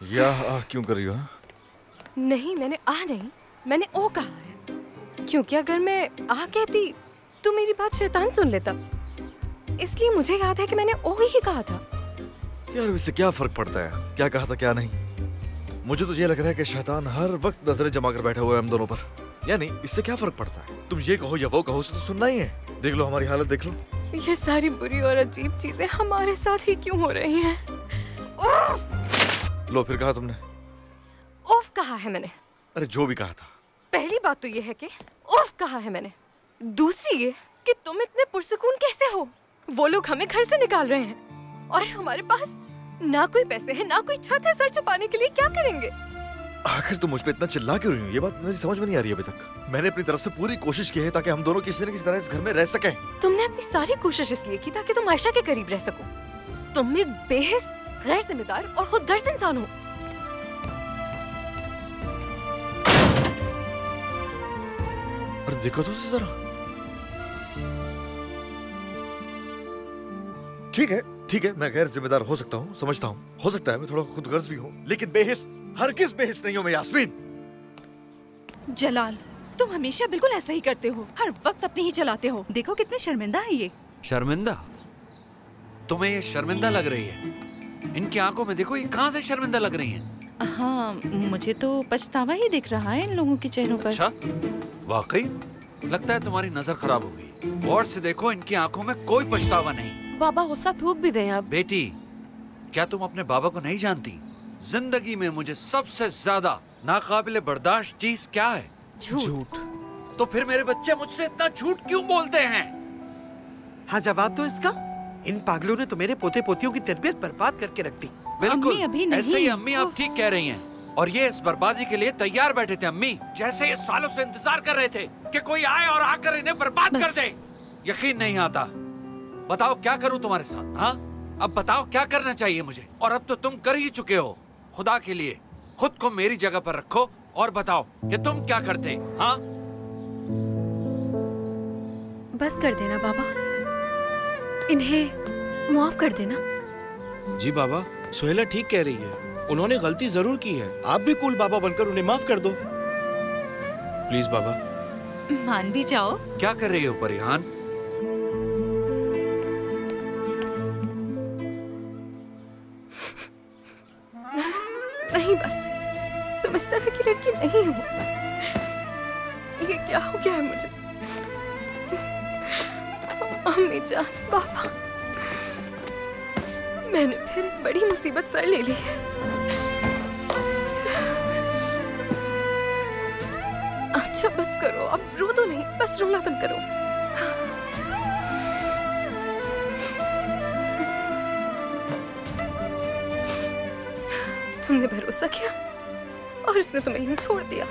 या क्यों कर रही हो? नहीं, मैंने नहीं, मैंने ओ कहा है। क्योंकि अगर मैं कहती तो मेरी बात शैतान सुन लेता। इसलिए मुझे याद है कि मैंने ओ ही कहा था। यार इससे क्या फर्क पड़ता है क्या कहा था क्या नहीं? मुझे तो ये लग रहा है कि शैतान हर वक्त नजरें जमा कर बैठा हुआ है हम दोनों पर। या नहीं, इससे क्या फर्क पड़ता है? तुम ये कहो या वो कहो, उसे तो सुनना ही है। देख लो हमारी हालत, देख लो। ये सारी बुरी और अजीब चीजें हमारे साथ ही क्यों हो रही हैं? लो फिर कहा तुमने? उफ कहा है मैंने। अरे जो भी कहा था। पहली बात तो ये है कि उफ कहा है मैंने। दूसरी ये कि तुम इतने पुरसुकून कैसे हो? वो लोग हमें घर से निकाल रहे हैं और हमारे पास ना कोई पैसे है ना कोई छत है। सर छुपाने के लिए क्या करेंगे? आखिर तुम मुझ पे इतना चिल्ला क्यों रही हो? ये बात मेरी समझ में नहीं आ रही अभी तक। मैंने अपनी तरफ से पूरी कोशिश की है ताकि हम दोनों किसी न किसी तरह इस घर में रह सकें। तुमने अपनी सारी कोशिश इसलिए की ताकि तुम आयशा के करीब रह सको। तुम एक बेहिस, गैर जिम्मेदार और खुद गर्ज इंसान हो। अरे देखो तो जरा। ठीक है, मैं गैर जिम्मेदार हो सकता हूँ, समझता हूँ। हो सकता है मैं थोड़ा खुदगर्ज भी हूँ, लेकिन बेहिस, हरगिज़ बेहिस नहीं हूँ मैं यास्मीन। जलाल, तुम हमेशा बिल्कुल ऐसा ही करते हो। हर वक्त अपनी ही चलाते हो। देखो कितने शर्मिंदा है ये। शर्मिंदा? तुम्हें ये शर्मिंदा लग रही है? इनकी आंखों में देखो, ये कहाँ से शर्मिंदा लग रही हैं? हाँ, मुझे तो पछतावा ही दिख रहा है इन लोगों के चेहरों पर। अच्छा, वाकई लगता है तुम्हारी नजर खराब हो गई। गौर से देखो, इनकी आंखों में कोई पछतावा नहीं। बाबा गुस्सा थूक भी दें अब। बेटी, क्या तुम अपने बाबा को नहीं जानती? जिंदगी में मुझे सबसे ज्यादा नाकाबिले बर्दाश्त चीज क्या है? झूठ। तो फिर मेरे बच्चे मुझसे इतना झूठ क्यों बोलते हैं? हाँ, जवाब दो इसका। इन पागलों ने तो मेरे पोते पोतियों की तरबियत बर्बाद करके रख दी। बिल्कुल, अभी नहीं। ऐसे ही अम्मी आप ठीक कह रही हैं। और ये इस बर्बादी के लिए तैयार बैठे थे अम्मी, जैसे ये सालों से इंतजार कर रहे थे कि कोई आए और आकर इन्हें बर्बाद कर दे। यकीन नहीं आता। बताओ क्या करूं तुम्हारे साथ? हाँ, अब बताओ क्या करना चाहिए मुझे? और अब तो तुम कर ही चुके हो। खुदा के लिए खुद को मेरी जगह पर रखो और बताओ कि तुम क्या करते? हाँ, बस कर देना बाबा, इन्हें माफ कर देना। जी बाबा, सुहेला ठीक कह रही है। उन्होंने गलती जरूर की है। आप भी कूल बाबा बनकर उन्हें माफ कर दो प्लीज बाबा। मान भी जाओ। क्या कर रही हो परिहान? नहीं, बस तुम इस तरह की लड़की नहीं हो। ये क्या हो गया है मुझे? अम्मी जान, पापा, मैंने फिर एक बड़ी मुसीबत सर ले ली है। अच्छा बस करो, अब रो तो नहीं, बस रोना बंद करो। तुमने भरोसा किया और इसने तुम्हें यूं छोड़ दिया।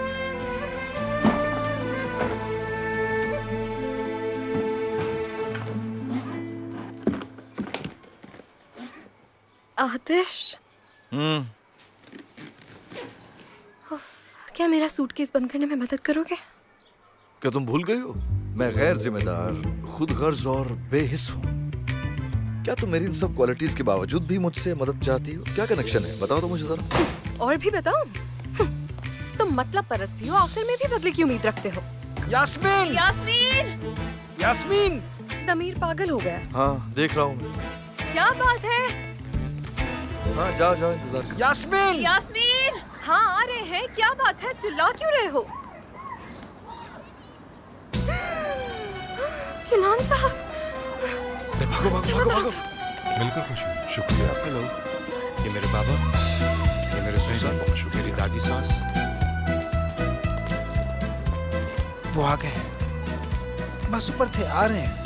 आतिश, क्या मेरा सूटकेस बंद करने में मदद करोगे? क्या तुम भूल गई हो मैं गैर जिम्मेदार, खुदगर्ज और बेहिस हूँ? क्या तुम मेरी इन सब क्वालिटीज के बावजूद भी मुझसे मदद चाहती हो? क्या कनेक्शन है बताओ तो मुझे जरा। और भी बताओ? तुम मतलब परस्त भी हो, आखिर में भी बदले की उम्मीद रखते हो। यास्मीन! यास्मीन! यास्मीन! दमीर पागल हो गया। हाँ देख रहा हूँ। क्या बात है? हाँ जाओ जाओ, इंतजार करो। यास्मीन! यास्मीन! हाँ आ रहे हैं। क्या बात है, चिल्ला क्यों रहे हो? किनान साहब, भागो भागो भागो भागो। मिलकर खुशी। शुक्रिया। हेलो, ये मेरे बाबा, ये मेरे ससुर, मेरी दादी सास। वो आ गए हैं, बस ऊपर थे, आ रहे हैं।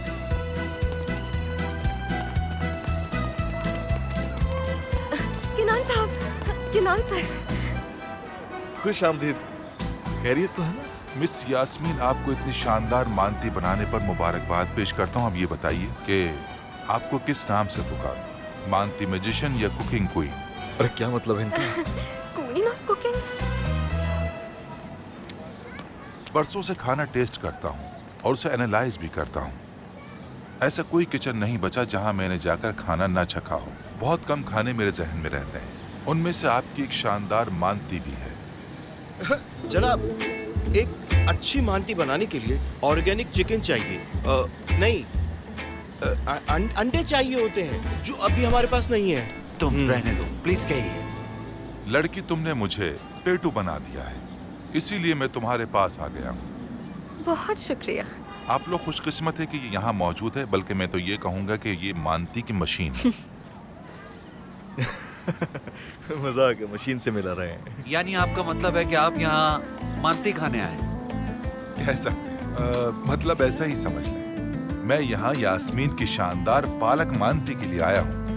किनान साहब, किनान साहब, खुश आमदीद। खैरियत तो है ना? मिस यास्मीन, आपको इतनी शानदार मानती बनाने पर मुबारकबाद पेश करता हूँ। अब ये बताइए कि आपको किस नाम से पुकारूं? मानती मैजिशियन या कुकिंग क्वीन? अरे क्या मतलब है इनका? Queen of cooking. बरसों से खाना टेस्ट करता हूँ और उसे एनालाइज भी करता हूँ। ऐसा कोई किचन नहीं बचा जहाँ मैंने जाकर खाना ना चखा हो। बहुत कम खाने मेरे जहन में रहते हैं, उनमें से आपकी एक शानदार मानती भी है। जनाब, एक अच्छी मानती बनाने के लिए ऑर्गेनिक चिकन चाहिए। नहीं, अंडे चाहिए होते हैं जो अभी हमारे पास नहीं है। तुम रहने दो प्लीज। कहिए। लड़की, तुमने मुझे पेटू बना दिया है, इसीलिए मैं तुम्हारे पास आ गया हूँ। बहुत शुक्रिया। आप लोग खुशकिस्मत है कि ये यहाँ मौजूद है, बल्कि मैं तो ये कहूँगा कि ये मानती की मशीन है। मजाक है, मशीन से मिला रहे हैं। यानी आपका मतलब है कि आप यहाँ मानती खाने आए? कह सकते हैं, मतलब ऐसा ही समझ लें। मैं यहाँ यास्मीन की शानदार पालक मानती के लिए आया हूँ।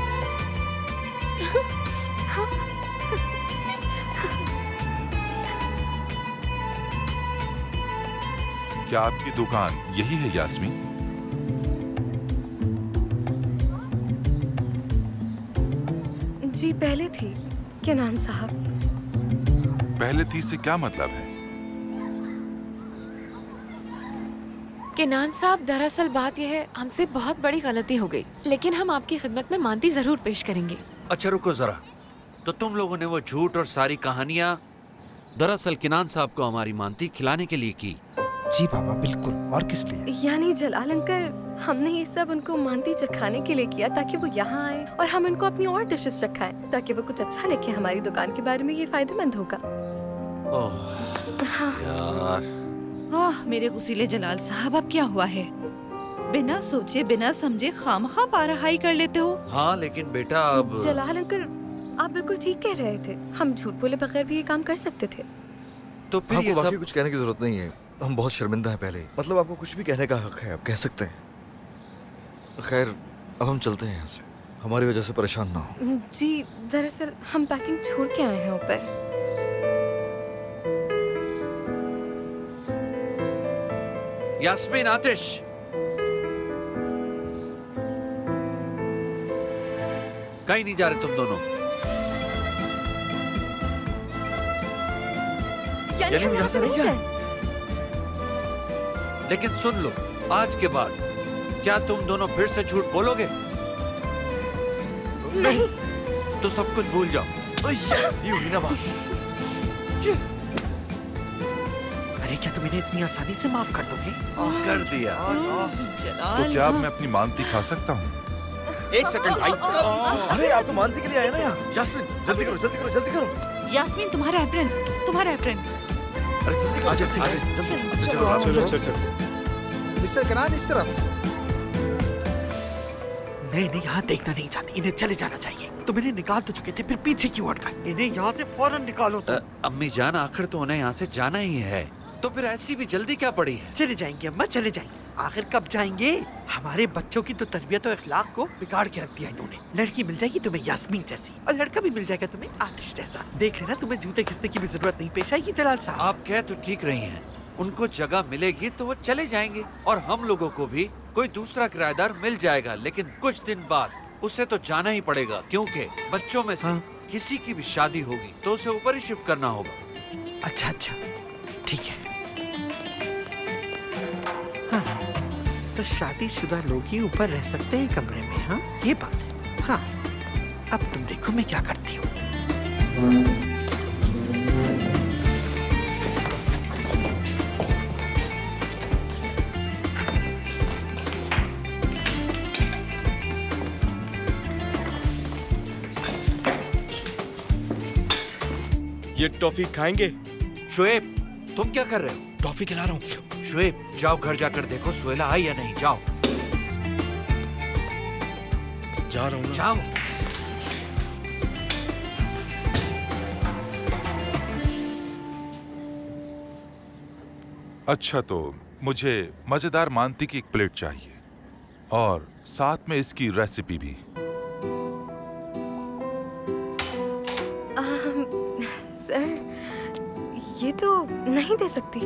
क्या आपकी दुकान यही है यास्मीन? जी पहले थी केनान साहब। पहले थी से क्या मतलब है? केनान साहब, दरअसल बात यह है, हमसे बहुत बड़ी गलती हो गई, लेकिन हम आपकी खिदमत में मानती जरूर पेश करेंगे। अच्छा रुको जरा, तो तुम लोगों ने वो झूठ और सारी कहानियां दरअसल किनान साहब को हमारी मानती खिलाने के लिए की? जी बाबा, बिल्कुल। और किस लिए? यानी जलाल अंकल, हमने ये सब उनको मानती चखाने के लिए किया ताकि वो यहाँ आए और हम उनको अपनी और डिशेस चखाएं ताकि वो कुछ अच्छा लिखे हमारी दुकान के बारे में। ये फायदेमंद होगा। ओह यार। मेरे गुस्सीले जलाल साहब, अब क्या हुआ है? बिना सोचे बिना समझे खामखा पाराहाई कर लेते हो। हाँ लेकिन बेटा अब। जलाल अंकल, आप बिल्कुल ठीक कह रहे थे। हम झूठ बोले बगैर भी ये काम कर सकते थे। तो फिर ये आपको सब कुछ कहने की जरूरत नहीं है। हम बहुत शर्मिंदा हैं पहले। मतलब आपको कुछ भी कहने का हक है, आप कह सकते हैं। खैर, अब हम चलते हैं यहाँ से, हमारी वजह से परेशान ना हो। जी दरअसल हम पैकिंग छोड़ के आए हैं ऊपर। यास्मीन, आतिश, कहीं नहीं जा रहे तुम दोनों। यानी हम यहाँ से नहीं जाए? लेकिन सुन लो, आज के बाद क्या तुम दोनों फिर से झूठ बोलोगे? नहीं। तो सब कुछ भूल जाओ। ये हुई ना बात। अरे क्या तुम इन्हें इतनी आसानी से माफ कर दोगे? कर दिया। तो क्या अब मैं अपनी मानती खा सकता हूँ? एक सेकंड भाई। अरे आप तो मानती के लिए आए ना यहाँ। यास्मीन, जल्दी करो, जल्दी करो, जल्दी करो। यास्मीन, तुम्हारा एप्रन, तुम्हारा एप्रन। अरे जल्दी करो, जल्दी। चलो। मिस्टर केनान, इस तरफ। नहीं, यहाँ देखना नहीं चाहती। इन्हें चले जाना चाहिए। तुम इन्हें निकाल तो चुके थे, फिर पीछे क्यों अटका? इन्हें यहाँ से फौरन निकालो। अम्मी जान, आखिर तो उन्हें यहाँ से जाना ही है, तो फिर ऐसी भी जल्दी क्या पड़ी है? चले जाएंगे अम्मा, चले जाएंगे। आखिर कब जाएंगे? हमारे बच्चों की तो तरबियत और इखलाक को बिगाड़ के रख दिया इन्होंने। लड़की मिल जाएगी तुम्हें यास्मीन जैसी, और लड़का भी मिल जाएगा तुम्हें आतिश जैसा। देख लेना, तुम्हें जूते घिसने की भी जरूरत नहीं पेश आएगी जलाल साहब। आप कह तो ठीक रही हैं, उनको जगह मिलेगी तो वो चले जाएंगे और हम लोगों को भी कोई दूसरा किराएदार मिल जाएगा। लेकिन कुछ दिन बाद उसे तो जाना ही पड़ेगा, क्योंकि बच्चों में से किसी की भी शादी होगी तो उसे ऊपर ही शिफ्ट करना होगा। अच्छा, ठीक है। हाँ, तो शादीशुदा लोग ही ऊपर रह सकते हैं कमरे में। हाँ, ये बात है। हाँ, अब तुम देखो मैं क्या करती हूँ। ये टॉफी खाएंगे? शुएब, तुम क्या कर रहे हो? टॉफी खिला रहा हूँ। शुएब, जाओ घर जाकर देखो सुहेला आई या नहीं। जाओ जा रहा हूँ। जाओ। अच्छा, तो मुझे मजेदार मानती की एक प्लेट चाहिए और साथ में इसकी रेसिपी भी। सर, ये तो नहीं दे सकती।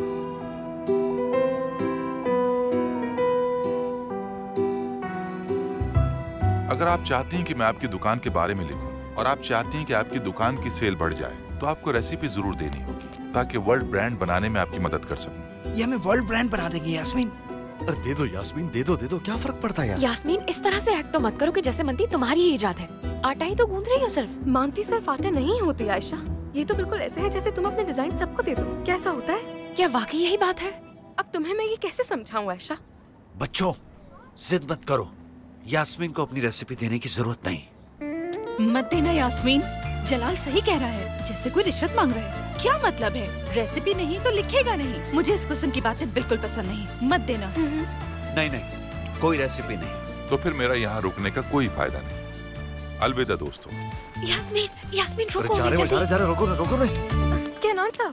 अगर आप चाहती हैं कि मैं आपकी दुकान के बारे में लिखूं और आप चाहती हैं कि आपकी दुकान की सेल बढ़ जाए, तो आपको रेसिपी जरूर देनी होगी ताकि वर्ल्ड ब्रांड बनाने में आपकी मदद कर सकूं। ये हमें वर्ल्ड ब्रांड बना देंगे यास्मीन। अरे दे दो यास्मीन, दे दो, क्या फर्क पड़ता है यार। यास्मीन, इस तरह से एक्ट तो मत करो कि जैसे मनती तुम्हारी ही इजाद है। आटा ही तो गूंथ रही हो सिर्फ। मानती सिर्फ आटा नहीं होती आयशा, ये तो बिल्कुल ऐसे है जैसे तुम अपने डिजाइन सबको दे दो। कैसा होता है? क्या वाकई यही बात है? अब तुम्हें मैं ये कैसे समझाऊं आयशा? बच्चों, जिद मत करो, यास्मीन को अपनी रेसिपी देने की जरूरत नहीं। मत देना यास्मीन, जलाल सही कह रहा है, जैसे कोई रिश्वत मांग रहा है। क्या मतलब है? रेसिपी नहीं तो लिखेगा नहीं। मुझे इस किस्म की बातें बिल्कुल पसंद नहीं, मत देना। नहीं, कोई रेसिपी नहीं। तो फिर मेरा यहाँ रुकने का कोई फायदा नहीं। अलविदा दोस्तों। यास्मीन रुको, जा रहे रोको नहीं। क्या नाम साहब?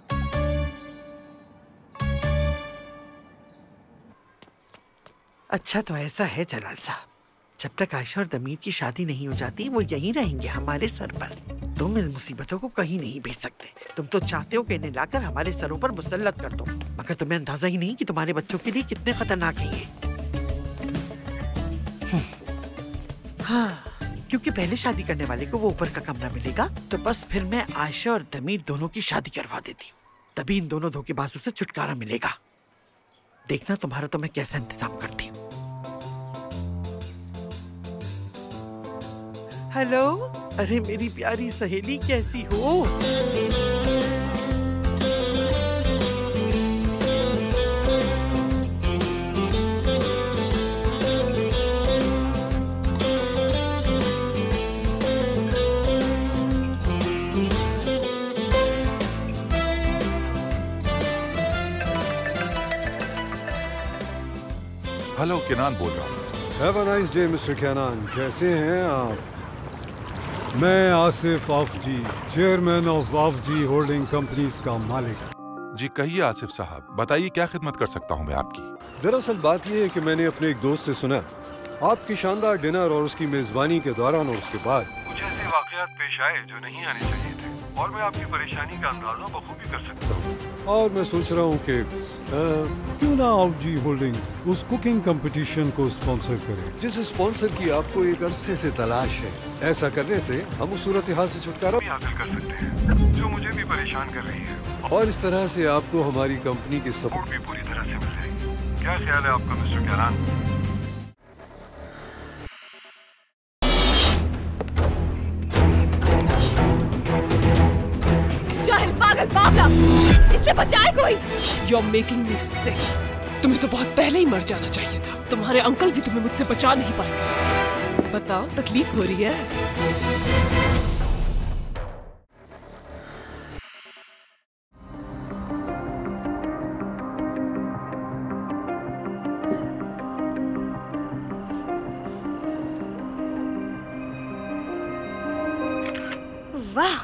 अच्छा तो ऐसा है जलाल साहब, जब तक आयशा और दमीर की शादी नहीं हो जाती वो यहीं रहेंगे हमारे सर पर। तुम इन मुसीबतों को कहीं नहीं भेज सकते। तुम तो चाहते हो कि इन्हें लाकर हमारे सरों पर मुसल्लत कर दो, मगर तुम्हें अंदाजा ही नहीं कि तुम्हारे बच्चों के लिए कितने खतरनाक हैं ये। हाँ, क्योंकि पहले शादी करने वाले को वो ऊपर का कमरा मिलेगा, तो बस फिर मैं आयशा और दमीर दोनों की शादी करवा देती हूँ। तभी इन दोनों धोखेबाजों से छुटकारा मिलेगा। देखना तुम्हारा तो मैं कैसा इंतजाम करती हूँ। हेलो, अरे मेरी प्यारी सहेली कैसी हो? हेलो, किनान बोल रहा हूँ। Have a nice day mister Kanan, कैसे हैं आप? मैं Asif Afzi, chairman of Afzi holding companies का मालिक। जी कहिए आसिफ साहब, बताइए क्या खिदमत कर सकता हूँ मैं आपकी। दरअसल बात यह है कि मैंने अपने एक दोस्त से सुना आपकी शानदार डिनर और उसकी मेजबानी के दौरान और उसके बाद कुछ ऐसे वाकयात पेश आए जो नहीं आने चाहिए थे, और मैं आपकी परेशानी का अंदाजा बखूबी कर सकता हूँ। और मैं सोच रहा हूँ कि क्यों ना आफजी होल्डिंग्स उस कुकिंग कंपटीशन को स्पॉन्सर करे जिस स्पॉन्सर की आपको एक अरसे से तलाश है। ऐसा करने से हम उस सूरत हाल से छुटकारा भी हासिल कर सकते हैं जो मुझे भी परेशान कर रही है, और इस तरह से आपको हमारी कंपनी की सपोर्ट भी पूरी तरह से मिल जाएगी। क्या ख्याल है आपका मिस्टर कैनान? पागल बावला, इससे बचाए कोई। You're making me sick. तुम्हें तो बहुत पहले ही मर जाना चाहिए था। तुम्हारे अंकल भी तुम्हें मुझसे बचा नहीं पाएंगे। बताओ, तकलीफ हो रही है? वाह,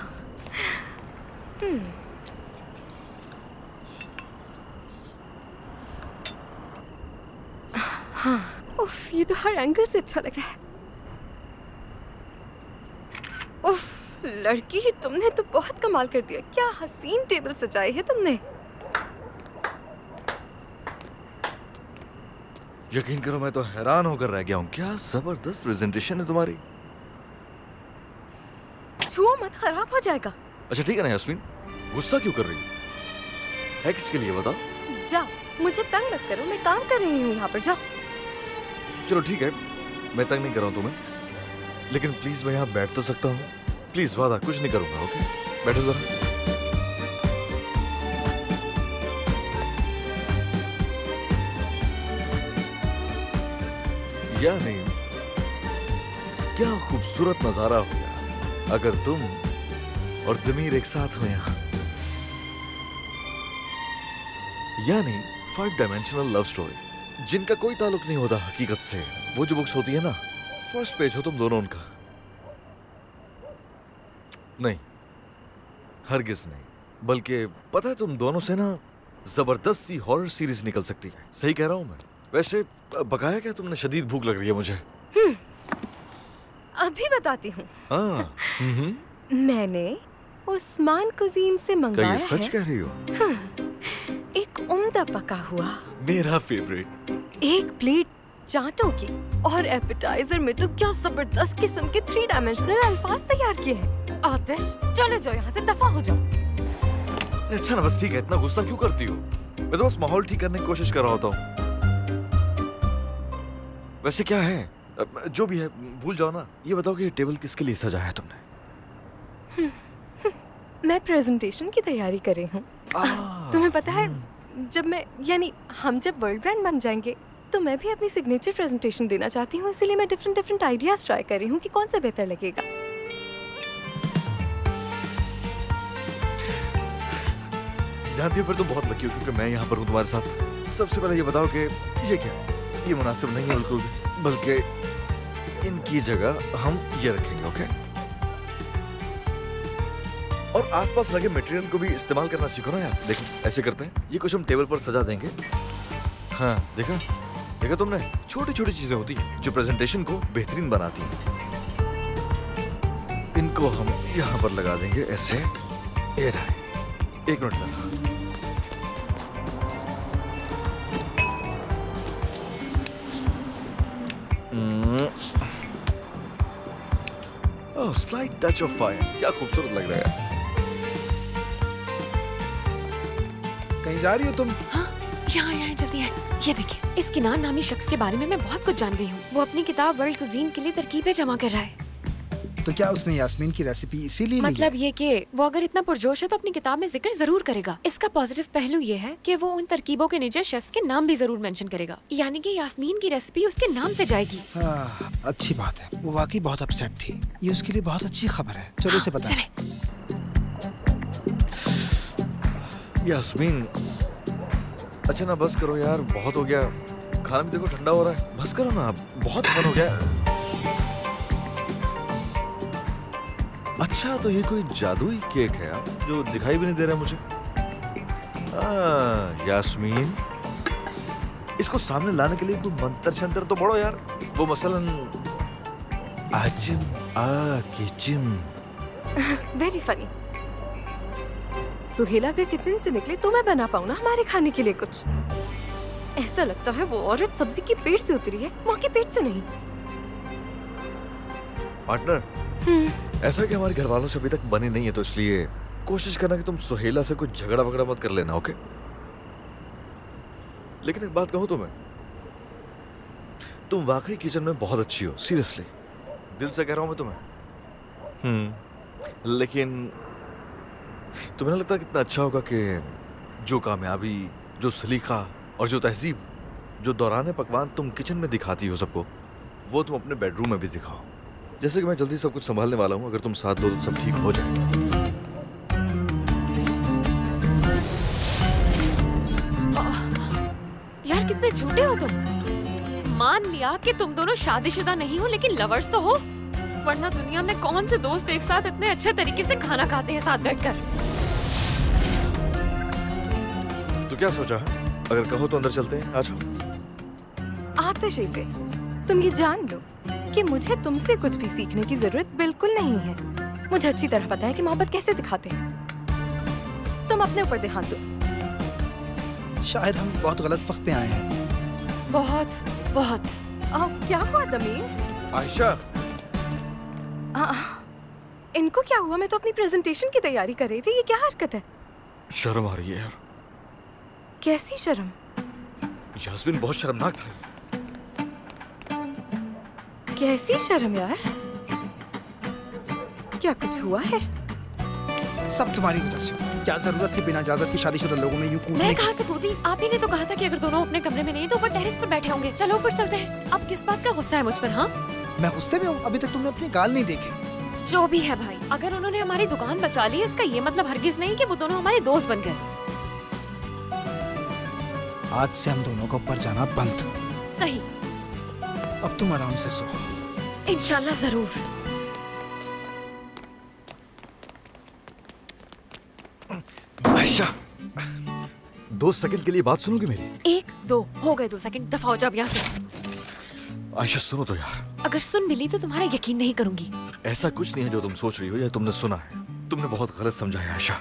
हाँ, उफ, ये तो हर एंगल से अच्छा लग रहा है। उफ, लड़की, तुमने तो बहुत कमाल कर दिया। क्या हसीन टेबल सजाई है तुमने। यकीन करो, मैं तो हैरान होकर रह गया हूँ। क्या जबरदस्त प्रेजेंटेशन है तुम्हारी। छुओ मत, खराब हो जाएगा। अच्छा ठीक है ना यास्मीन, गुस्सा क्यों कर रही है किसके लिए बताओ? जाओ, मुझे तंग मत करो, मैं काम कर रही हूँ यहाँ पर। जाओ। चलो ठीक है, मैं तंग नहीं कर रहा हूँ तुम्हें, लेकिन प्लीज मैं यहाँ बैठ तो सकता हूँ? प्लीज, वादा, कुछ नहीं करूंगा। ओके, बैठो जरा। या नहीं, क्या खूबसूरत नजारा होगा अगर तुम और दमीर एक साथ हो यहाँ। यानी 5 डायमेंशनल लव स्टोरी जिनका कोई ताल्लुक नहीं होता हकीकत से। वो जो बुक्स होती है ना, फर्स्ट पेज हो तुम दोनों उनका। नहीं, हरगिज नहीं। बल्कि पता है, तुम दोनों से ना जबरदस्त सी हॉरर सीरीज निकल सकती है। सही कह रहा हूं मैं? वैसे बकाया क्या तुमने शदीद भूख लग रही है मुझे। अभी बताती हूँ। हाँ, मैंने उस्मान कुजीन से मंगाया है। सच कह रही हो? हाँ, एक उम्दा पका हुआ, मेरा फेवरेट, एक प्लेट चाटों की, और एपेटाइजर में तो क्या जबरदस्त किस्म के 3 डायमेंशनल अल्फाज तैयार किए हैं। आतिश, चले जाओ यहाँ से, दफा हो जाओ। अच्छा ना, बस ठीक है, इतना गुस्सा क्यों करती हो? मैं तो बस माहौल ठीक करने की कोशिश कर रहा होता हूँ। वैसे क्या है, जो भी है भूल जाओ ना। ये बताओ कि ये टेबल किसके लिए सजाया है तुमने? मैं प्रेजेंटेशन की तैयारी कर रही हूँ। तुम्हें पता है, जब मैं यानी हम जब वर्ल्ड ब्रांड बन जाएंगे तो मैं भी अपनी सिग्नेचर प्रेजेंटेशन देना चाहती हूँ, इसीलिए मैं डिफरेंट आइडियाज ट्राई कर रही हूँ कि कौन सा बेहतर लगेगा। जानती हो, फिर तुम बहुत लकी हो क्योंकि मैं यहाँ पर हूँ तुम्हारे साथ। सबसे पहले ये बताओ कि ये क्या है? ये मुनासिब नहीं है बिल्कुल भी, बल्कि इनकी जगह हम ये रखेंगे, ओके? और आसपास लगे मटेरियल को भी इस्तेमाल करना सीखो ना यार। देखो ऐसे करते हैं, ये कुछ हम टेबल पर सजा देंगे। हाँ देखा तुमने, छोटी छोटी चीजें होती हैं जो प्रेजेंटेशन को बेहतरीन बनाती हैं। इनको हम यहाँ पर लगा देंगे ऐसे। ये रहा, एक minute sir. Oh, slight touch of fire, क्या खूबसूरत लग रहा है। कहीं जा रही हो तुम? हाँ, यहाँ जल्दी है। ये देखिए, इस किनान नामी शख्स के बारे में मैं बहुत कुछ जान गई हूँ। वो अपनी किताब वर्ल्ड कुजीन के लिए तरकीबें जमा कर रहा है। तो क्या उसने यास्मीन की रेसिपी इसीलिए मतलब ये कि वो अगर इतना पुरजोश है तो अपनी किताब में जिक्र जरूर करेगा। इसका पॉजिटिव पहलू ये है कि वो उन तरकीबों के नीचे शेफ्स के नाम भी जरूर मेंशन करेगा, यानी कि यास्मीन की रेसिपी उसके नाम से जाएगी। हाँ, अच्छी बात है। वो वाकई बहुत अपसेट थी, ये उसके लिए बहुत अच्छी खबर है। चलो उसे बता। यास्मीन, अच्छा ना बस करो यार, बहुत हो गया। खाना भी देखो ठंडा हो रहा है, बस करो ना, बहुत फन हो गया। अच्छा तो ये कोई जादुई केक है यार, जो दिखाई भी नहीं दे रहा मुझे। यास्मीन, इसको सामने लाने के लिए कोई मंत्र शंत्र तो पढ़ो यार। वो मसलन आजिम आ किचिम। Very funny. सुहेला अगर किचन से निकले तो मैं बना पाऊँ ना हमारे खाने के लिए कुछ। ऐसा लगता है वो औरत सब्जी के पेट से उतरी है, माँ के पेट से नहीं। पार्टनर, ऐसा कि हमारे घर वालों से अभी तक बनी नहीं है, तो इसलिए कोशिश करना कि तुम सुहेला से कुछ झगड़ा वगड़ा मत कर लेना, ओके? लेकिन एक बात कहूं तुम्हें, तुम वाकई किचन में बहुत अच्छी हो, सीरियसली दिल से कह रहा हूं मैं तुम्हें। लेकिन तुम्हें नहीं लगता कितना अच्छा होगा कि जो कामयाबी, जो सलीका और जो तहजीब, जो दौरान पकवान तुम किचन में दिखाती हो सबको, वो तुम अपने बेडरूम में भी दिखाओ। जैसे कि मैं जल्दी सब कुछ संभालने वाला हूँ, अगर तुम साथ दो तो सब ठीक हो जाए। यार कितने झूठे हो तुम। मान लिया कि तुम दोनों शादीशुदा नहीं हो, लेकिन लवर्स तो हो, वरना दुनिया में कौन से दोस्त एक साथ इतने अच्छे तरीके से खाना खाते हैं साथ बैठकर। तो क्या सोचा है? अगर कहो तो अंदर चलते हैं, आ जाओ। आतिश, तुम ये जान लो कि मुझे तुमसे कुछ भी सीखने की जरूरत बिल्कुल नहीं है। मुझे अच्छी तरह पता है कि मोहब्बत कैसे दिखाते हैं। तुम अपने ऊपर ध्यान दो। शायद हम बहुत गलत वक्त पे आए हैं। बहुत। क्या हुआ दमीर? आयशा, इनको क्या हुआ? मैं तो अपनी प्रेजेंटेशन की तैयारी कर रही थी। ये क्या हरकत है? शर्म आ रही है यार। कैसी शर्म? यास्मीन बहुत शर्मनाक था। कैसी शर्म यार? क्या कुछ हुआ है? सब तुम्हारी वजह से। क्या जरूरत थी बिना इजाजत की शादीशुदा लोगों में यूं कूदने की? मैं कहाँ से कूदी? आप ही ने तो कहा था कि अगर दोनों अपने कमरे में नहीं तो ऊपर टेरेस पर बैठे होंगे। चलो ऊपर चलते हैं। अब किस बात का गुस्सा है मुझ पर? हाँ, मैं गुस्से में हूँ। अभी तक तुमने अपनी गाल नहीं देखी। जो भी है भाई, अगर उन्होंने हमारी दुकान बचा ली, इसका ये मतलब हरगिज नहीं कि वो दोनों हमारे दोस्त बन गए। आज से हम दोनों को ऊपर जाना बंद। सही। अब तुम आराम से सो। इंशाल्लाह जरूर। आयशा, 2 सेकंड के लिए बात सुनोगे मेरी? 1 2 हो गए 2 सेकंड। दफा हो जाओ यहाँ से। आयशा सुनो तो यार। अगर सुन मिली तो तुम्हारा यकीन नहीं करूंगी। ऐसा कुछ नहीं है जो तुम सोच रही हो या तुमने सुना है। तुमने बहुत गलत समझा है आयशा।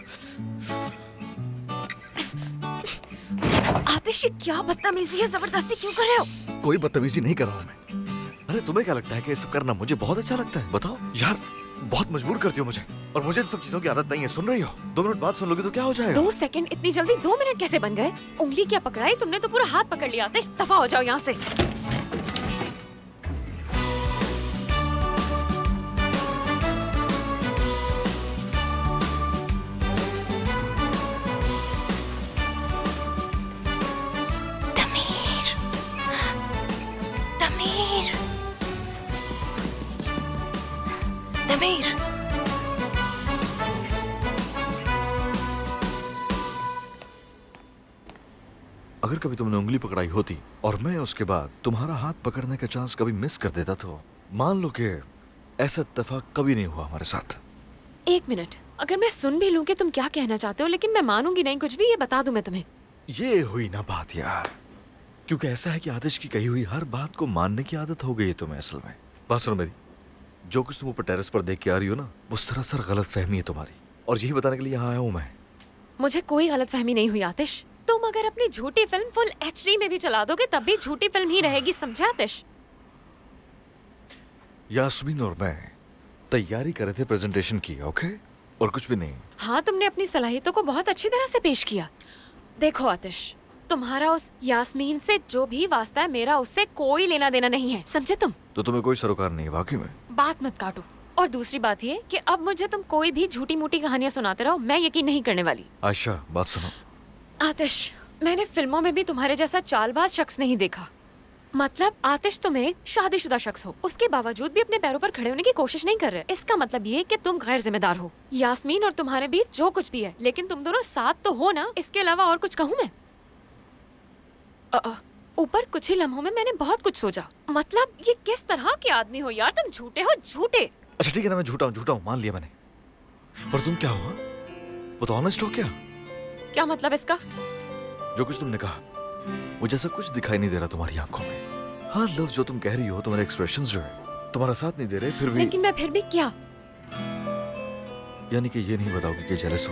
आतिश, ये क्या बदतमीजी है? जबरदस्ती क्यों कर रहे हो? कोई बदतमीजी नहीं कर रहा हूँ मैं। अरे तुम्हें क्या लगता है कि ये सब करना मुझे बहुत अच्छा लगता है? बताओ यार, बहुत मजबूर करती हो मुझे, और मुझे इन सब चीजों की आदत नहीं है। सुन रही हो? 2 मिनट बाद सुन लोगे तो क्या हो जाएगा? 2 सेकंड इतनी जल्दी 2 मिनट कैसे बन गए? उंगली क्या पकड़ाई तुमने? तो पूरा हाथ पकड़ लिया। आतिश, दफा हो जाओ यहाँ से। तमीर, अगर कभी तुमने उंगली पकड़ाई होती और मैं उसके बाद तुम्हारा हाथ पकड़ने का चांस कभी मिस कर देता तो मान लो कि ऐसा इत्तेफाक कभी नहीं हुआ हमारे साथ। एक मिनट, अगर मैं सुन भी लूं कि तुम क्या कहना चाहते हो, लेकिन मैं मानूंगी नहीं कुछ भी, ये बता दूं मैं तुम्हें। ये हुई ना बात यार, क्योंकि ऐसा है कि आतिश की कही हुई हर बात को मानने की आदत हो गई है तुम्हें। असल में बात सुनो मेरी, जो कुछ तुम ऊपर टेरेस पर देख के आ रही हो ना, वो सरासर गलत फहमी है तुम्हारी, और यही बताने के लिए यहाँ आया हूँ मैं। मुझे कोई गलत फहमी नहीं हुई आतिश। तुम अगर अपनी झूठी फिल्म फुल HD में भी चला दोगे तब भी झूठी फिल्म ही रहेगी, समझे आतिश? यास्मीन और मैं तैयारी कर रहे थे प्रेजेंटेशन की, ओके, और कुछ भी नहीं। हाँ, तुमने अपनी सलाहियतों को बहुत अच्छी तरह से पेश किया। देखो आतिश, तुम्हारा उस यास्मीन से जो भी वास्ता है, मेरा उससे कोई लेना देना नहीं है, समझे तुम? तो तुम्हें कोई सरोकार नहीं है वाकई में? बात मत काटो। और दूसरी बात ये कि अब मुझे तुम कोई भी झूठी मूठी कहानियां सुनाते रहो, मैं यकीन नहीं करने वाली। आयशा बात सुनो। आतिश, मैंने फिल्मों में भी तुम्हारे जैसा चालबाज शख्स नहीं देखा। मतलब आतिश, तुम एक शादीशुदा शख्स हो, उसके बावजूद भी अपने पैरों पर खड़े होने की कोशिश नहीं कर रहे। इसका मतलब ये कि तुम गैर जिम्मेदार हो। यास्मीन और तुम्हारे बीच जो कुछ भी है, लेकिन तुम दोनों साथ तो हो ना, इसके अलावा और कुछ कहूँ मैं? ऊपर कुछ ही लम्हों में मैंने बहुत कुछ सोचा। मतलब ये किस तरह के आदमी हो यार, तुम झूठे हो, झूठे। अच्छा ठीक है ना, मैं झूठा हूँ मान लिया मैंने, और तुम क्या हुआ? वो तो ऑनेस्ट हो क्या? क्या मतलब इसका? जो कुछ तुमने कहा मुझे ऐसा कुछ दिखाई नहीं दे रहा तुम्हारी आंखों में। हर लफ्ज जो तुम कह रही हो, तुम्हारे एक्सप्रेशंस जो है तुम्हारा साथ नहीं दे रहे, फिर भी। लेकिन मैं फिर भी क्या? यानी कि ये नहीं बताओगे कि जेलस हो?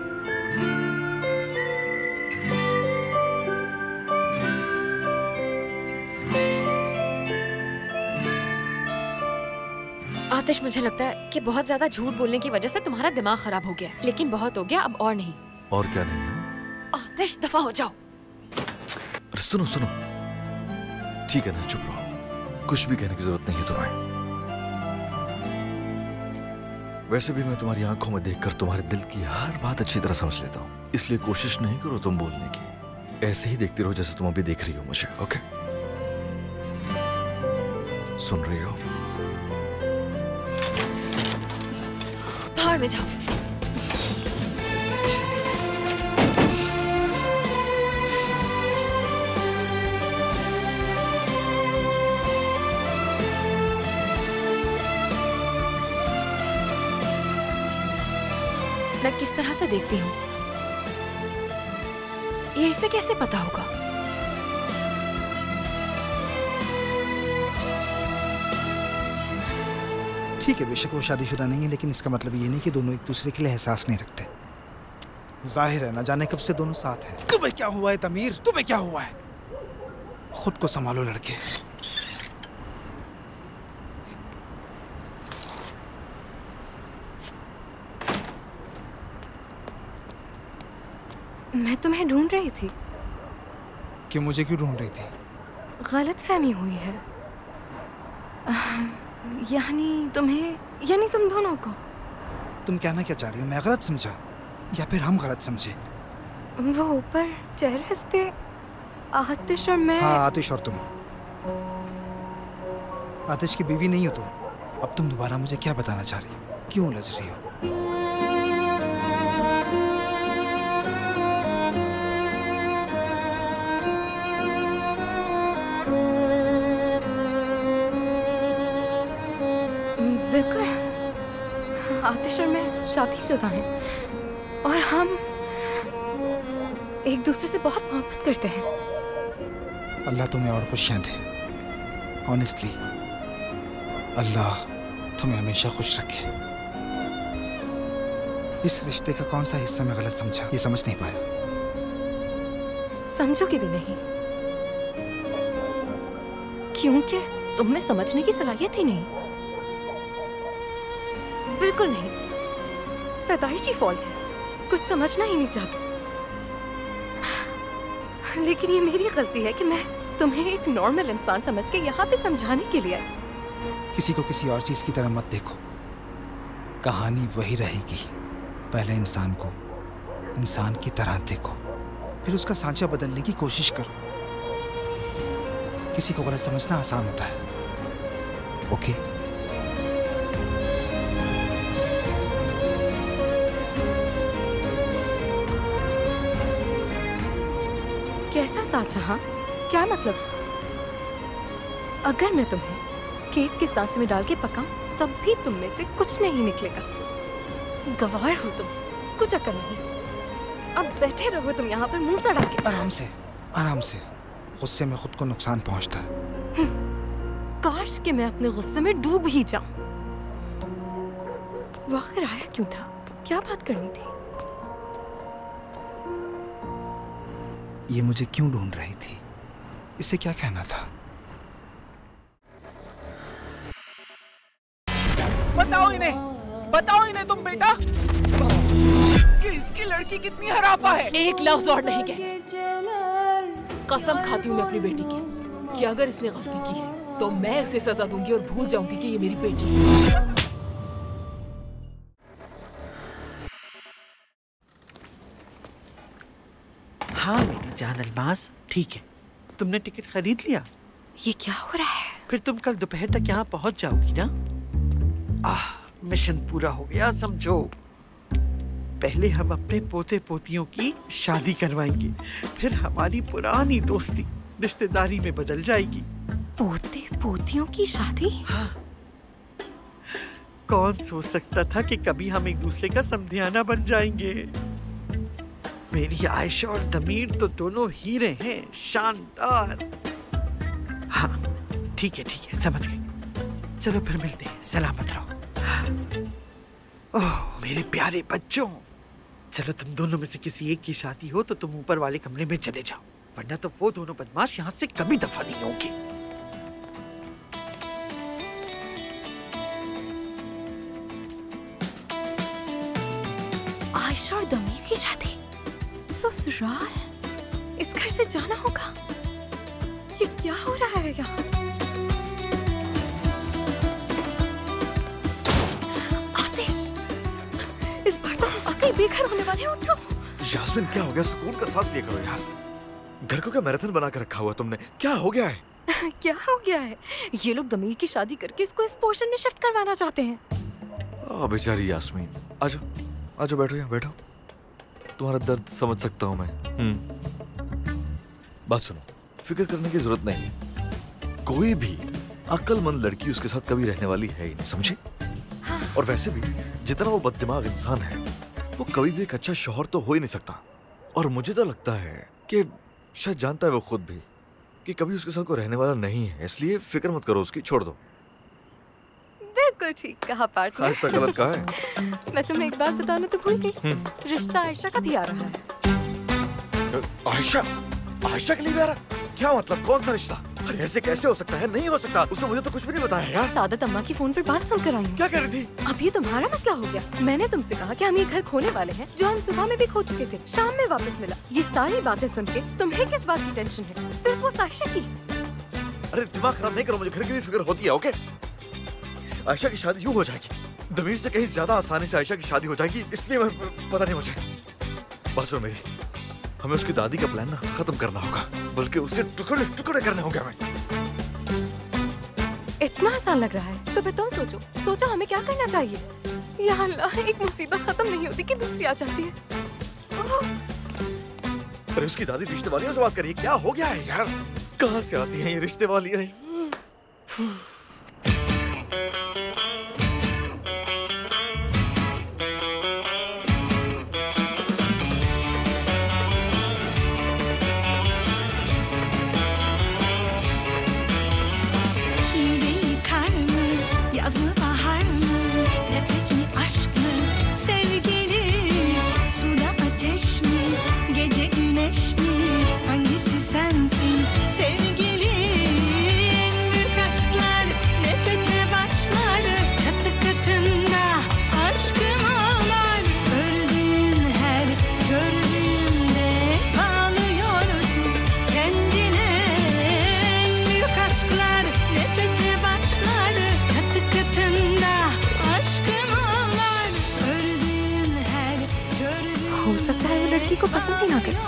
आतिश, मुझे लगता है कि बहुत ज्यादा झूठ बोलने की वजह से तुम्हारा दिमाग खराब हो गया, लेकिन बहुत हो गया, अब और नहीं। और क्या नहीं है? आतिश, दफा हो जाओ। अरे सुनो सुनो, ठीक है ना, चुप रहो, कुछ भी कहने की जरूरत नहीं है तुम्हें। वैसे भी मैं तुम्हारी आंखों में देखकर तुम्हारे दिल की हर बात अच्छी तरह समझ लेता हूँ, इसलिए कोशिश नहीं करो तुम बोलने की। ऐसे ही देखती रहो जैसे तुम अभी देख रही हो मुझे, ओके? सुन रही हो? बाहर में जाओ। मैं किस तरह से देखती हूँ ये इसे कैसे पता होगा? ठीक है, बेशक वो शादीशुदा नहीं है, लेकिन इसका मतलब ये नहीं कि दोनों एक दूसरे के लिए एहसास नहीं रखते। जाहिर है, न जाने कब से दोनों साथ हैं। तुम्हें क्या हुआ है तमीर? तुम्हें क्या हुआ है? खुद को संभालो लड़के। मैं तुम्हें ढूंढ रही थी। क्यों? मुझे क्यों ढूंढ रही थी? गलतफहमी हुई है। यानी तुम दोनों को। तुम कहना क्या चाह रही हो? मैं गलत समझा या फिर हम गलत समझे? वो ऊपर टेरेस पे आतिश और मैं। हाँ, आतिश और तुम। आतिश की बीवी नहीं हो तुम। अब तुम दोबारा मुझे क्या बताना चाह रही हो? क्यों उलझ रही हो? आतिश और मैं शादीशुदा हैं और हम एक दूसरे से बहुत मोहब्बत करते हैं। अल्लाह तुम्हें और खुशियां दे। ऑनेस्टली, अल्लाह तुम्हें हमेशा खुश रखे। इस रिश्ते का कौन सा हिस्सा मैं गलत समझा, ये समझ नहीं पाया। समझोगे भी नहीं, क्योंकि तुम में समझने की सलाहियत ही नहीं। बिल्कुल नहीं, पैदाइशी फॉल्ट है, कुछ समझना ही नहीं चाहते। लेकिन ये मेरी गलती है कि मैं तुम्हें एक नॉर्मल इंसान समझ के यहाँ पे समझाने के लिए। किसी को किसी और चीज की तरह मत देखो, कहानी वही रहेगी। पहले इंसान को इंसान की तरह देखो, फिर उसका सांचा बदलने की कोशिश करो। किसी को गलत समझना आसान होता है। ओके? कैसा सांचा? हाँ, क्या मतलब? अगर मैं तुम्हें केक के सांचे में डाल के पकाऊं तब भी तुम में से कुछ नहीं निकलेगा। गवार हो तुम, कुछ अकल नहीं। अब बैठे रहो तुम यहाँ पर मुंह सड़ा के। आराम से, आराम से। गुस्से में खुद को नुकसान पहुंचता है। काश कि मैं अपने गुस्से में डूब ही जाऊं। वो आखिर आया क्यों था? क्या बात करनी थी? ये मुझे क्यों ढूंढ रही थी? इसे क्या कहना था? बताओ इन्हें तुम बेटा कि इसकी लड़की कितनी हराफा है। एक लफ्ज और नहीं कह। कसम खाती हूँ मैं अपनी बेटी की कि अगर इसने गलती की है तो मैं इसे सजा दूंगी और भूल जाऊंगी कि ये मेरी बेटी है। हाँ मेरी जान अल्मास, ठीक है। तुमने टिकट खरीद लिया? ये क्या हो रहा है? फिर तुम कल दोपहर तक यहाँ पहुँच जाओगी ना? मिशन पूरा हो गया समझो। पहले हम अपने पोते पोतियों की शादी करवाएंगे, फिर हमारी पुरानी दोस्ती रिश्तेदारी में बदल जाएगी। पोते पोतियों की शादी? हाँ। कौन सोच सकता था कि कभी हम एक दूसरे का समधियाना बन जाएंगे। मेरी आयशा और दमीर तो दोनों हीरे हैं, शानदार। हाँ ठीक है, समझ गए। चलो फिर मिलते हैं, सलामत रहो। ओह मेरे प्यारे बच्चों, चलो तुम दोनों में से किसी एक की शादी हो तो तुम ऊपर वाले कमरे में चले जाओ, वरना तो वो दोनों बदमाश यहाँ से कभी दफा नहीं होंगे। आयशा और दमीर की शादी? ससुराल? इस घर से जाना होगा। ये क्या हो रहा है यहाँ? बेघर होने वाले हो। उठो। यास्मीन क्या हो गया? सुकून का सांस लिया करो यार। घर को क्या मैराथन बना कर रखा हुआ तुमने? क्या हो गया है? क्या हो गया है? ये लोग दमीर की शादी करके इसको इस पोर्शन में शिफ्ट करवाना चाहते हैं। बेचारी यास्मीन। आजो आजो, बैठो यहाँ बैठो। तुम्हारा दर्द समझ सकता हूँ मैं। बात सुनो, फिक्र करने की जरूरत नहीं है। कोई भी अक्लमंद लड़की उसके साथ कभी रहने वाली है ही नहीं, समझे? हाँ। और वैसे भी जितना वो बददिमाग इंसान है वो कभी भी एक अच्छा शौहर तो हो ही नहीं सकता। और मुझे तो लगता है कि शायद जानता है वो खुद भी कि कभी उसके साथ कोई रहने वाला नहीं है, इसलिए फिक्र मत करो उसकी, छोड़ दो। बिल्कुल ठीक कहा पार्टनर। आज तक गलत कहा है। मैं तुम्हें एक बात बताना तो भूल गई। रिश्ता आयशा का भी आ रहा है। आयशा? आयशा के लिए भी आ रहा? क्या मतलब? कौन सा रिश्ता? अरे ऐसे कैसे हो सकता है? नहीं हो सकता। उसने मुझे तो कुछ भी नहीं बताया यार। सादत अम्मा की फोन पर बात सुनकर आई हूँ। क्या कह रही थी? अभी तुम्हारा मसला हो गया। मैंने तुमसे कहा कि हम ये घर खोने वाले हैं जो हम सुबह में भी खो चुके थे, शाम में वापस मिला। ये सारी बातें सुन के तुम्हें किस बात की टेंशन है? सिर्फ वो आयशा की। अरे दिमाग खराब नहीं करो, मुझे घर की भी फिक्र होती है। ओके, आयशा की शादी यूँ हो जाएगी, दमीर से कहीं ज्यादा आसानी से आयशा की शादी हो जाएगी, इसलिए मैं पता नहीं मुझे। बस सुनो मेरी, हमें उसकी दादी का प्लान ना खत्म करना होगा, बल्कि उसके टुकड़े टुकड़े करने होंगे हमें। इतना आसान लग रहा है तो फिर तुम सोचो हमें क्या करना चाहिए। या अल्लाह, एक मुसीबत खत्म नहीं होती कि दूसरी आ जाती है। अरे उसकी दादी रिश्ते वालियों से बात करिए, क्या हो गया है यार? कहाँ से आती हैं ये रिश्ते वालियाँ? को पसंद ही ना करे।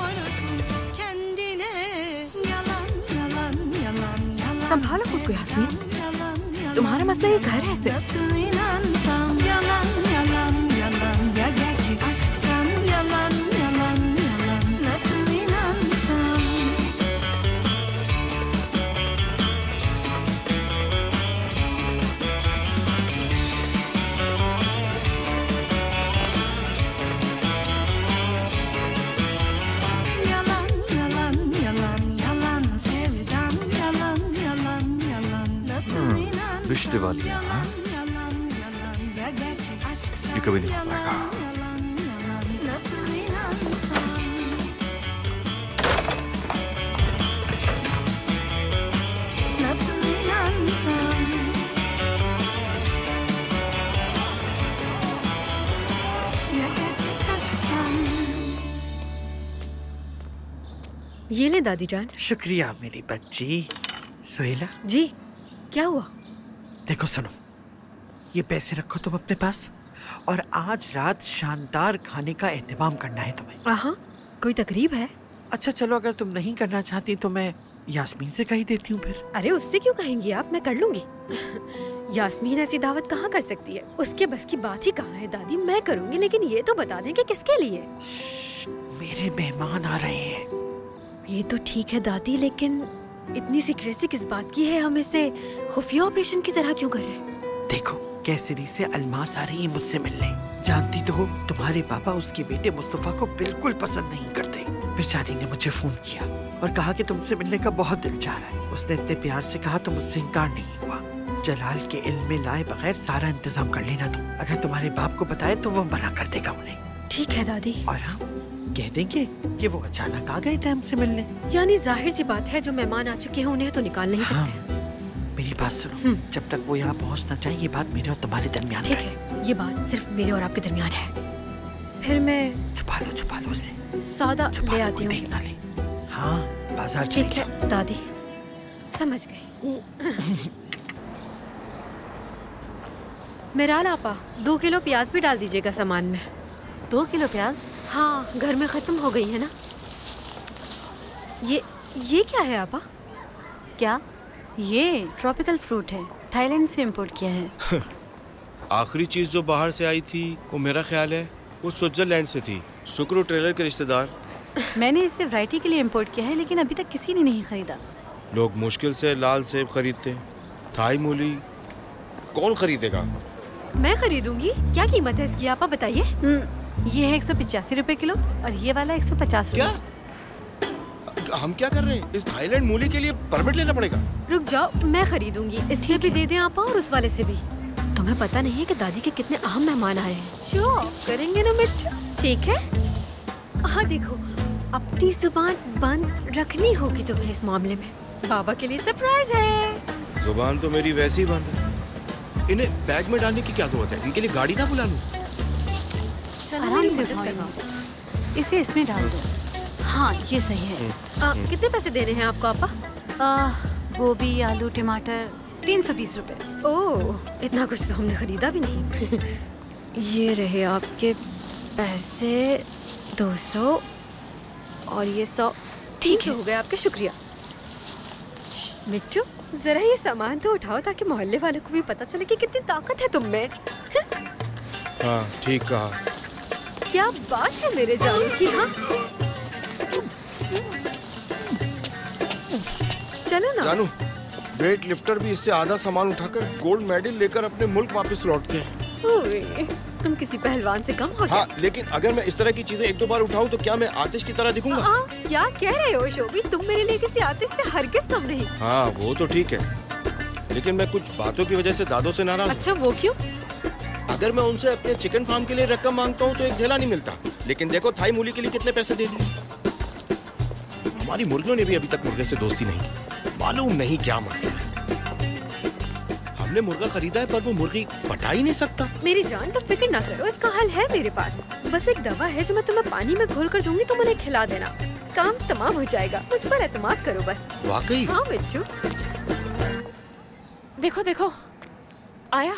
संभालो खुद को यास्मीन, तुम्हारा मसला ये घर है सिर्फ। रिश्ते वाली है, हाँ? ये कभी नहीं हो पाएगा। ये ले दादी जान। शुक्रिया मेरी बच्ची। सुहेला जी, क्या हुआ? देखो सुनो, ये पैसे रखो तुम अपने पास, और आज रात शानदार खाने का एहतमाम करना है तुम्हें। हाँ, कोई तकरीब है? अच्छा चलो, अगर तुम नहीं करना चाहती तो मैं यास्मीन से कही देती हूँ फिर। अरे उससे क्यों कहेंगी आप, मैं कर लूंगी। यास्मीन ऐसी दावत कहाँ कर सकती है, उसके बस की बात ही कहाँ है दादी। मैं करूँगी, लेकिन ये तो बता दें कि किसके लिए। मेरे मेहमान आ रहे हैं। ये तो ठीक है दादी, लेकिन इतनी सीक्रेसी किस बात की है? हम इसे खुफिया ऑपरेशन की तरह क्यों कर रहे हैं? देखो, कैसरी से अलमास आ रही है मुझसे मिलने। जानती तो हो, तुम्हारे पापा उसके बेटे मुस्तफा को बिल्कुल पसंद नहीं करते। बेचारी ने मुझे फोन किया और कहा कि तुमसे मिलने का बहुत दिल चाह रहा है। उसने इतने प्यार से कहा तो मुझसे इनकार नहीं हुआ। जलाल के इल्म में लाए बगैर सारा इंतजाम कर लेना तुम। अगर तुम्हारे बाप को बताए तो वो मना कर देगा उन्हें। ठीक है दादी। और हम कह देंगे कि वो अचानक आ गए थे हमसे मिलने। यानी जाहिर सी बात है, जो मेहमान आ चुके हैं उन्हें तो निकाल नहीं सकते। मेरी बात सुनो, जब तक वो यहाँ पहुँचना चाहिए, ये बात मेरे और तुम्हारे दरमियान ठीक है, ये बात सिर्फ मेरे और आपके दरमियान है। फिर मैं छुपा लो उसे, सौदा ले आती हूँ। देखना ले। हाँ, बाजार चली जाओ। ठीक है दादी, समझ गई। मेराल आपा, 2 किलो प्याज भी डाल दीजिएगा सामान में। 2 किलो प्याज? हाँ, घर में खत्म हो गई है ना। ये क्या है आपा? क्या? ये ट्रॉपिकल फ्रूट है, थाईलैंड से इंपोर्ट किया है। आखिरी चीज जो बाहर से आई थी वो मेरा ख्याल है वो स्विट्जरलैंड से थी। सुक्रू ट्रेलर के रिश्तेदार। मैंने इसे वैरायटी के लिए इंपोर्ट किया है, लेकिन अभी तक किसी ने नहीं खरीदा। लोग मुश्किल से लाल सेब खरीदते, थाई मूली कौन खरीदेगा? मैं खरीदूंगी। क्या कीमत है इसकी आपा, बताइए। ये है 185 रुपए किलो और ये वाला 150 क्या? हम क्या कर रहे हैं? इस थाईलैंड मूली के लिए परमिट लेना पड़ेगा। रुक जाओ, मैं खरीदूंगी। इसलिए भी दे दें आपा और उस वाले से भी। तुम्हें पता नहीं है कि दादी के कितने अहम मेहमान आए हैं। शो ऑफ करेंगे ना मिट्टू, ठीक है? हाँ देखो, अपनी जुबान बंद रखनी होगी तुम्हें इस मामले में। बाबा के लिए सरप्राइज है। जुबान तो मेरी वैसी ही बंद है। इन्हें बैग में डालने की क्या जरूरत है? इनके लिए गाड़ी ना बुला लूं? आराम से उठाओ, इसे इसमें डाल दो। हाँ, ये सही है। कितने पैसे दे रहे हैं आपको आपा? गोभी, आलू, टमाटर 320 रुपए। ओह, इतना कुछ तो हमने खरीदा भी नहीं। ये रहे आपके पैसे 200 और ये 100। ठीक हो गए आपके, शुक्रिया। मिट्टू, जरा ये सामान तो उठाओ ताकि मोहल्ले वालों को भी पता चले कि कितनी ताकत है तुम में। हाँ, ठीक कहा। क्या बात है मेरे जानू की। हाँ चलो ना। जानू, वेट लिफ्टर भी इससे आधा सामान उठाकर गोल्ड मेडल लेकर अपने मुल्क वापस लौटते हैं। तुम किसी पहलवान से कम हो क्या? हाँ, लेकिन अगर मैं इस तरह की चीजें 1-2 बार उठाऊं तो क्या मैं आतिश की तरह दिखूंगा? क्या कह रहे हो शोभी? तुम मेरे लिए किसी आतिश से हरगिज कम नहीं। हाँ, वो तो ठीक है, लेकिन मैं कुछ बातों की वजह से दादों से नाराज। अच्छा, वो क्यों? अगर मैं उनसे अपने चिकन फार्म के लिए रकम मांगता हूँ तो एक धेला नहीं मिलता, लेकिन देखो थाई मूली के लिए कितने पैसे दे दिए। हमारी मुर्गियों ने भी अभी तक मुर्गे से दोस्ती नहीं की। मालूम नहीं क्या मसला है। हमने मुर्गा खरीदा है पर वो मुर्गी पटा ही नहीं सकता। मेरी जान, तुम फिक्र ना करो, इसका हल है मेरे पास। बस एक दवा है जो मैं तुम्हें पानी में घोल कर दूंगी, तुम उन्हें खिला देना, काम तमाम हो जाएगा। मुझ पर एतमाद करो बस। वाकई? हाँ मिट्टू। देखो देखो, आया।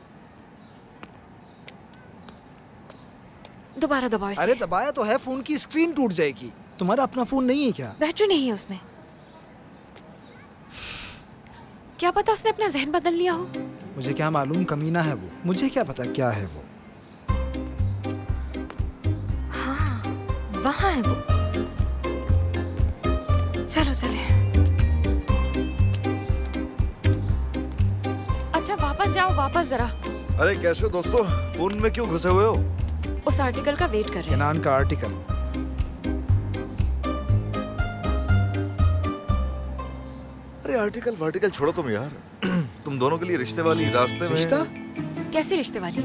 दोबारा दबाओ इसे। अरे दबाया तो है, फोन की स्क्रीन टूट जाएगी। तुम्हारा अपना फोन नहीं है क्या? बैटरी नहीं है उसमें। क्या पता उसने अपना जहन बदल लिया हो। मुझे क्या मालूम, कमीना है वो। मुझे क्या पता क्या है वो। हाँ, वहाँ है वो। चलो चले। अच्छा वापस जाओ, वापस जरा। अरे कैसे हो दोस्तों? फोन में क्यों घुसे हुए हो? उस आर्टिकल का वेट कर रहे हैं। केनान का आर्टिकल। अरे आर्टिकल वार्टिकल छोड़ो तुम यार। तुम तुम दोनों के लिए रिश्ते वाली रास्ते में। रिश्ता? कैसी रिश्ते वाली?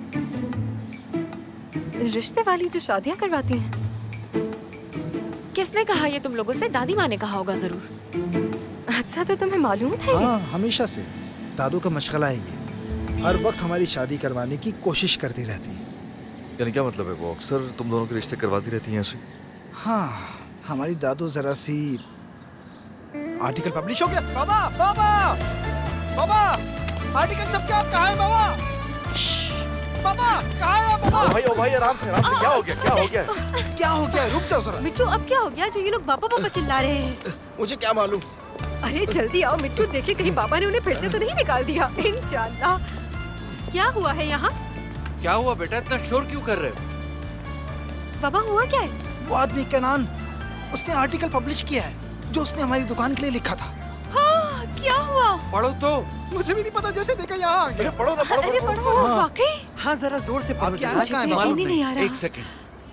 रिश्ते वाली जो शादियां करवाती हैं। किसने कहा ये तुम लोगों से? दादी माँ ने कहा होगा जरूर। अच्छा तो तुम्हें मालूम था ये? हाँ, हमेशा से दादू का मशगला है ये। हर वक्त हमारी शादी करवाने की कोशिश करती रहती है। यानी क्या मतलब है? वो अक्सर तुम दोनों के रिश्ते करवाती रहती हैं ऐसे? हाँ, हमारी दादू जरा सी आर्टिकल पब्लिश हो गया। बाबा बाबा बाबा, आर्टिकल सबके आप कहाँ है बाबा? बाबा कहाँ है आप बाबा? ओ भाई आराम से क्या हो गया? क्या हो गया? क्या हो गया? रुक जाओ जरा। मिट्टू अब क्या हो गया जो ये लोग बाबा बाबा चिल्ला रहे हैं? मुझे क्या मालूम। अरे जल्दी आओ मिट्टू, देखिए कहीं बाबा ने उन्हें फिर से तो नहीं निकाल दिया। इंशाल्लाह। क्या हुआ है यहाँ? क्या हुआ बेटा, इतना शोर क्यों कर रहे हो? बाबा हुआ क्या है? वो आदमी कनान, उसने आर्टिकल पब्लिश किया है जो उसने हमारी दुकान के लिए लिखा था। हाँ, क्या हुआ? पढ़ो तो। मुझे भी नहीं पता, जैसे देखा यहाँ आ गया। पढ़ो ना, अरे पढ़ो। वाकई? हाँ जरा जोर से पढ़ो। क्या रखा है? मालूम नहीं आ रहा। एक सेकंड।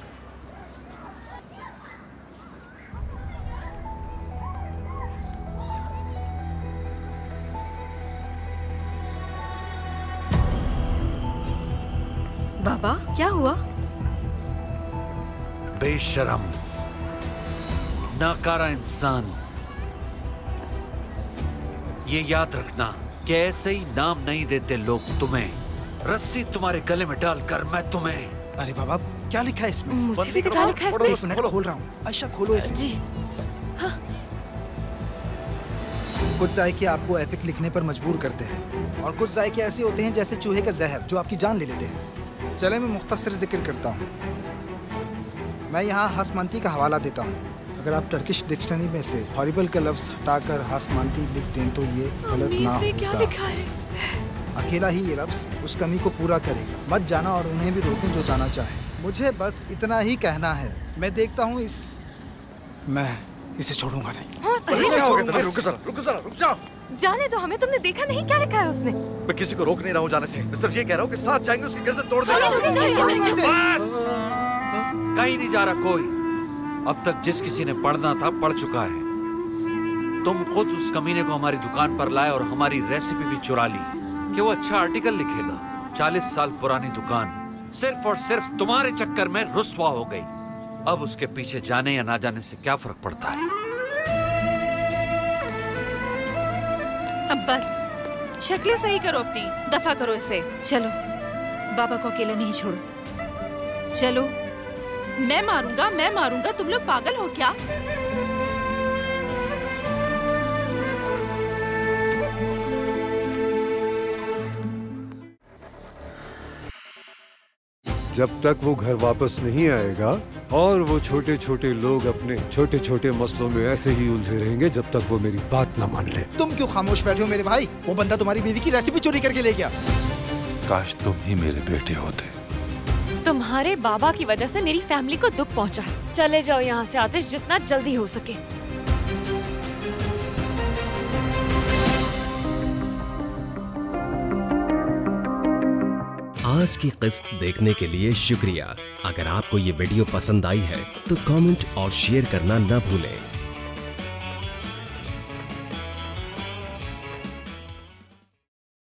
बाबा क्या हुआ? बेशरम, नाकारा इंसान। ये याद रखना कि ऐसे ही नाम नहीं देते लोग तुम्हें। रस्सी तुम्हारे गले में डालकर मैं तुम्हें। अरे बाबा क्या लिखा है इसमें? मुझे भी दिखा लिखा है इसमें। एक मिनट खोल रहा हूँ। आयशा खोलो इसे। जी। हाँ। कुछ जायके आपको एपिक लिखने पर मजबूर करते हैं और कुछ जायके ऐसे होते हैं जैसे चूहे का जहर जो आपकी जान ले लेते हैं। चले मैं मुख्तसर जिक्र करता हूँ। मैं यहाँ हसमानती का हवाला देता हूँ। अगर आप टर्किश डिक्शनरी में से हॉरिबल का लफ्ज हटाकर हसमानती लिख दें तो ये गलत ना होगा। अकेला ही ये लफ्ज उस कमी को पूरा करेगा। मत जाना और उन्हें भी रोकें जो जाना चाहे। मुझे बस इतना ही कहना है। मैं देखता हूँ मैं इसे छोड़ूंगा नहीं। हाँ, रुक जाओ। जाने दो हमें। तुमने देखा नहीं क्या लिखा है उसने? मैं किसी को रोक नहीं रहा हूँ जाने से। मिस्टर ये कह रहा हूँ कि साथ जाएंगे, उसकी गर्दन तोड़ देंगे। बस, कहीं नहीं जा रहा कोई। अब तक जिस किसी ने पढ़ना था पढ़ चुका है। तुम खुद उस कमीने को हमारी दुकान पर लाए और हमारी रेसिपी भी चुरा ली कि वो अच्छा आर्टिकल लिखेगा। 40 साल पुरानी दुकान सिर्फ और सिर्फ तुम्हारे चक्कर में रुस्वा हो गई। अब उसके पीछे जाने या ना जाने से क्या फर्क पड़ता है? अब बस शक्लें सही करो अपनी, दफा करो इसे। चलो बाबा को अकेले नहीं छोड़ो। चलो। मैं मारूंगा। तुम लोग पागल हो क्या? जब तक वो घर वापस नहीं आएगा और वो छोटे छोटे लोग अपने छोटे छोटे मसलों में ऐसे ही उलझे रहेंगे जब तक वो मेरी बात ना मान ले। तुम क्यों खामोश बैठे हो मेरे भाई? वो बंदा तुम्हारी बीवी की रेसिपी चोरी करके ले गया। काश तुम ही मेरे बेटे होते। तुम्हारे बाबा की वजह से मेरी फैमिली को दुख पहुंचा है। चले जाओ यहाँ से आतिश, जितना जल्दी हो सके। आज की किस्त देखने के लिए शुक्रिया। अगर आपको ये वीडियो पसंद आई है तो कमेंट और शेयर करना न भूलें।